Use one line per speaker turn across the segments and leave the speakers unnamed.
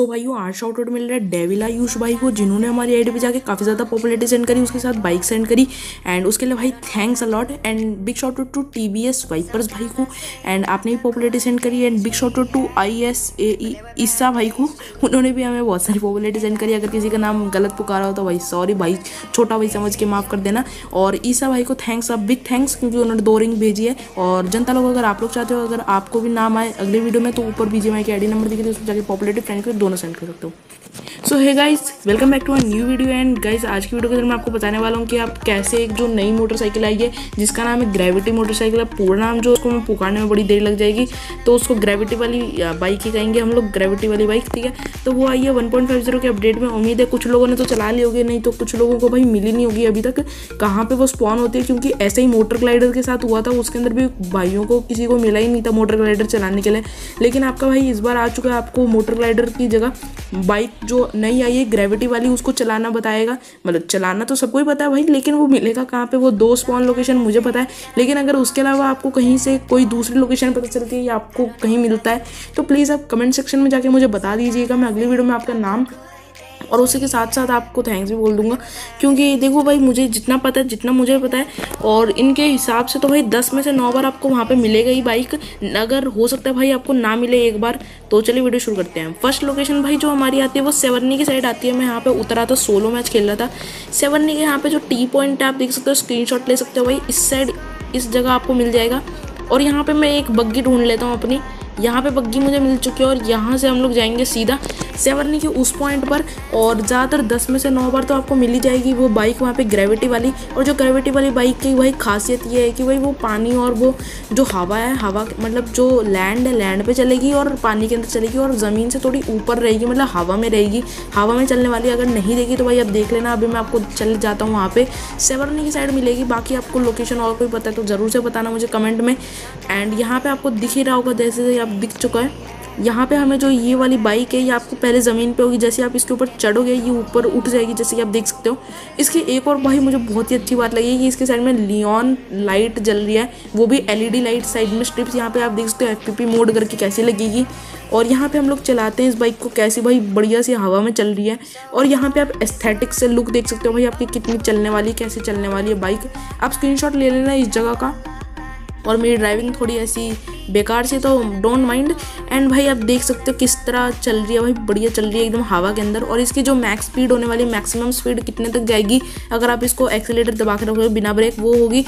सो भाइयों आज shout out मिल रहा है डेविल आयुष भाई को, जिन्होंने हमारी आईडी पे जाके काफ़ी ज़्यादा पॉपुलैरिटी सेंड करी, उसके साथ बाइक सेंड करी एंड उसके लिए भाई thanks a lot and big shout out to TBS vipers भाई को एंड आपने भी पॉपुलैरिटी सेंड करी and big shout out to ISAE ईसा भाई को, उन्होंने भी हमें बहुत सारी पॉपुलैरिटी सेंड करी। अगर किसी का नाम गलत पुकारा हो तो भाई सॉरी भाई, छोटा भाई समझ के माफ़ कर देना। और ईसा भाई को थैंक्स, अब बिग थैंक्स, क्योंकि उन्होंने 2 रिंग भेजी है। और जनता लोग अगर आप लोग चाहते हो अगर आपको भी नाम आए अगले वीडियो में तो ऊपर BGMI की आईडी नंबर दिखे तो उसमें जाके पॉपुलैरिटी फ्रेंड को दोनों सेंड कर सकते हो। So hey guys, welcome back to a new video and guys आज की वीडियो के अंदर मैं आपको बताने वाला हूँ कि आप कैसे एक जो नई मोटरसाइकिल आई है जिसका नाम है ग्रेविटी मोटरसाइकिल। पूरा नाम जो उसको मैं पुकारने में बड़ी देर लग जाएगी, तो उसको ग्रेविटी वाली बाइक ही कहेंगे हम लोग, ग्रेविटी वाली बाइक, ठीक है। तो वो आई है 1.50 के अपडेट में। उम्मीद है कुछ लोगों ने तो चला ली होगी, नहीं तो कुछ लोगों को भाई मिली नहीं होगी अभी तक कहाँ पे वो स्पॉन होती है, क्योंकि ऐसे ही मोटर ग्लाइडर के साथ हुआ था, उसके अंदर भी भाइयों को किसी को मिला ही नहीं था मोटर ग्लाइडर चलाने के लिए। लेकिन आपका भाई इस बार आ चुका है, आपको मोटर ग्लाइडर की जगह बाइक जो नई आई है ग्रेविटी वाली उसको चलाना बताएगा। मतलब चलाना तो सबको ही पता है भाई, लेकिन वो मिलेगा कहाँ पे, वो 2 स्पॉन लोकेशन मुझे पता है। लेकिन अगर उसके अलावा आपको कहीं से कोई दूसरी लोकेशन पता चलती है या आपको कहीं मिलता है तो प्लीज़ आप कमेंट सेक्शन में जाके मुझे बता दीजिएगा। मैं अगली वीडियो में आपका नाम और उसी के साथ साथ आपको थैंक्स भी बोल दूंगा, क्योंकि देखो भाई मुझे जितना पता है, जितना मुझे पता है और इनके हिसाब से तो भाई 10 में से 9 बार आपको वहाँ पे मिलेगा ही बाइक। अगर हो सकता है भाई आपको ना मिले एक बार। तो चलिए वीडियो शुरू करते हैं। फर्स्ट लोकेशन भाई जो हमारी आती है वो सेवर्नी की साइड आती है। मैं यहाँ पे उतरा था, सोलो मैच खेल रहा था। सेवर्नी के यहाँ पे जो टी पॉइंट है आप देख सकते हो, स्क्रीनशॉट ले सकते हो भाई। इस साइड इस जगह आपको मिल जाएगा। और यहाँ पे मैं एक बग्गी ढूंढ लेता हूँ अपनी। यहाँ पे बग्गी मुझे मिल चुकी है और यहाँ से हम लोग जाएंगे सीधा सेवर्नी के उस पॉइंट पर। और ज़्यादातर 10 में से 9 बार तो आपको मिल ही जाएगी वो बाइक वहाँ पे ग्रेविटी वाली। और जो ग्रेविटी वाली बाइक की भाई खासियत ये है कि भाई वो पानी और वो जो हवा है, हवा मतलब जो लैंड है, लैंड पे चलेगी और पानी के अंदर चलेगी और ज़मीन से थोड़ी ऊपर रहेगी, मतलब हवा में रहेगी, हवा में चलने वाली। अगर नहीं देगी तो भाई आप देख लेना, अभी मैं आपको चल जाता हूँ वहाँ पे सेवर्नी की साइड मिलेगी। बाकी आपको लोकेशन और कोई पता है तो ज़रूर से बताना मुझे कमेंट में। एंड यहाँ पर आपको दिख ही रहा होगा, जैसे आप दिख चुका है। यहाँ पे हमें जो ये वाली बाइक है ये आपको पहले ज़मीन पे होगी, जैसे आप इसके ऊपर चढ़ोगे ये ऊपर उठ जाएगी, जैसे कि आप देख सकते हो। इसकी एक और भाई मुझे बहुत ही अच्छी बात लगी कि इसके साइड में लियोन लाइट जल रही है, वो भी LED लाइट साइड में स्ट्रिप्स। यहाँ पे आप देख सकते हो FPP मोड करके कैसी लगेगी। और यहाँ पे हम लोग चलाते हैं इस बाइक को, कैसी भाई बढ़िया सी हवा में चल रही है। और यहाँ पे आप एस्थेटिक से लुक देख सकते हो भाई आपकी कितनी चलने वाली, कैसे चलने वाली है बाइक। आप स्क्रीनशॉट ले लेना इस जगह का। और मेरी ड्राइविंग थोड़ी ऐसी बेकार सी तो डोंट माइंड। एंड भाई आप देख सकते हो किस तरह चल रही है भाई, बढ़िया चल रही है एकदम हवा के अंदर। और इसकी जो मैक्स स्पीड होने वाली, मैक्सिमम स्पीड कितने तक जाएगी अगर आप इसको एक्सीलेटर दबा के रखोगे बिना ब्रेक, वो होगी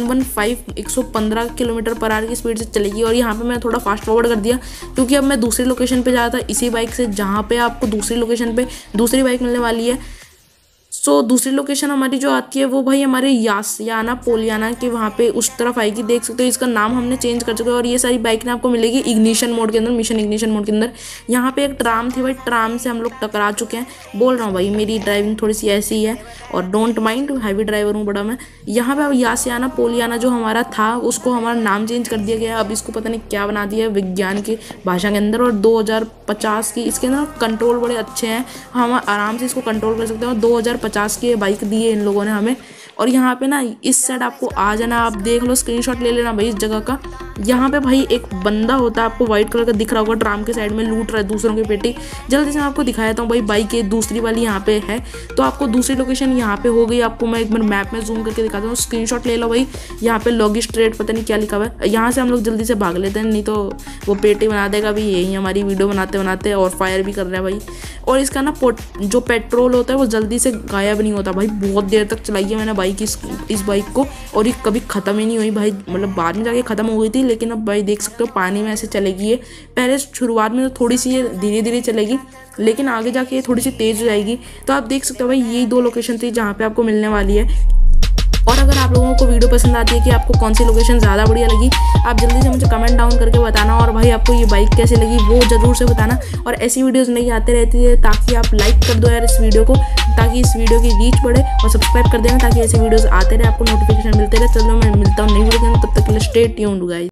115 किलोमीटर/आवर की स्पीड से चलेगी। और यहाँ पे मैं थोड़ा फास्ट फॉरवर्ड कर दिया क्योंकि अब मैं दूसरी लोकेशन पे जा रहा था इसी बाइक से, जहाँ पे आपको दूसरी लोकेशन पे दूसरी बाइक मिलने वाली है। सो दूसरी लोकेशन हमारी जो आती है वो भाई हमारे याना पोलियाना के वहाँ पे उस तरफ आएगी। देख सकते हो इसका नाम हमने चेंज कर चुका है। और ये सारी बाइक ना आपको मिलेगी इग्निशन मोड के अंदर, मिशन इग्निशन मोड के अंदर। यहाँ पे एक ट्राम थी भाई, ट्राम से हम लोग टकरा चुके हैं। बोल रहा हूँ भाई मेरी ड्राइविंग थोड़ी सी ऐसी ही है और डोंट माइंड, हैवी ड्राइवर हूँ बड़ा मैं। यहाँ पे अब यासियाना पोलियाना जो हमारा था उसको हमारा नाम चेंज कर दिया गया। अब इसको पता नहीं क्या बना दिया है विज्ञान की भाषा के अंदर। और 2050 की इसके अंदर कंट्रोल बड़े अच्छे हैं, हम आराम से इसको कंट्रोल कर सकते हैं। और 2050 की बाइक दी है इन लोगों ने हमें। और यहाँ पे ना इस साइड आपको आ जाना, आप देख लो, स्क्रीनशॉट ले लेना भाई इस जगह का। यहाँ पे भाई एक बंदा होता है, आपको व्हाइट कलर का दिख रहा होगा, ट्राम के साइड में लूट रहा है दूसरों की पेटी। जल्दी से मैं आपको दिखाया था भाई, बाइक ये दूसरी वाली यहाँ पे है। तो आपको दूसरी लोकेशन यहाँ पे हो गई। आपको मैं एक बार मैप में जूम करके दिखाता हूँ, स्क्रीनशॉट ले लो भाई। यहाँ पे लॉगी स्ट्रेट पता नहीं क्या लिखा हुआ है, यहाँ से हम लोग जल्दी से भाग लेते हैं, नहीं तो वो पेटी बना देगा भाई यही हमारी वीडियो बनाते बनाते। और फायर भी कर रहा है भाई। और इसका ना जो पेट्रोल होता है वो जल्दी से गायब नहीं होता भाई। बहुत देर तक चलाई है मैंने बाइक इस बाइक को और ये कभी ख़त्म ही नहीं हुई भाई। मतलब बाद में जाके ख़त्म हो गई थी, लेकिन अब भाई देख सकते हो पानी में ऐसे चलेगी ये। पहले शुरुआत में तो थोड़ी सी ये धीरे धीरे चलेगी, लेकिन आगे जाके ये थोड़ी सी तेज़ हो जाएगी। तो आप देख सकते हो भाई यही 2 लोकेशन थी जहाँ पे आपको मिलने वाली है। और अगर आप लोगों को वीडियो पसंद आती है कि आपको कौन सी लोकेशन ज़्यादा बढ़िया लगी, आप जल्दी से मुझे कमेंट डाउन करके बताना। और भाई आपको ये बाइक कैसे लगी वो ज़रूर से बताना। और ऐसी वीडियोस नहीं आते रहती है, ताकि आप लाइक कर दो यार इस वीडियो को, ताकि इस वीडियो की रीच बढ़े। और सब्सक्राइब कर देना ताकि ऐसे वीडियोस आते रहे, आपको नोटिफिकेशन मिलते रहे। चलो मैं मिलता हूँ नई वीडियो के अंदर, तब तक के लिए स्टे ट्यून्ड गाइस।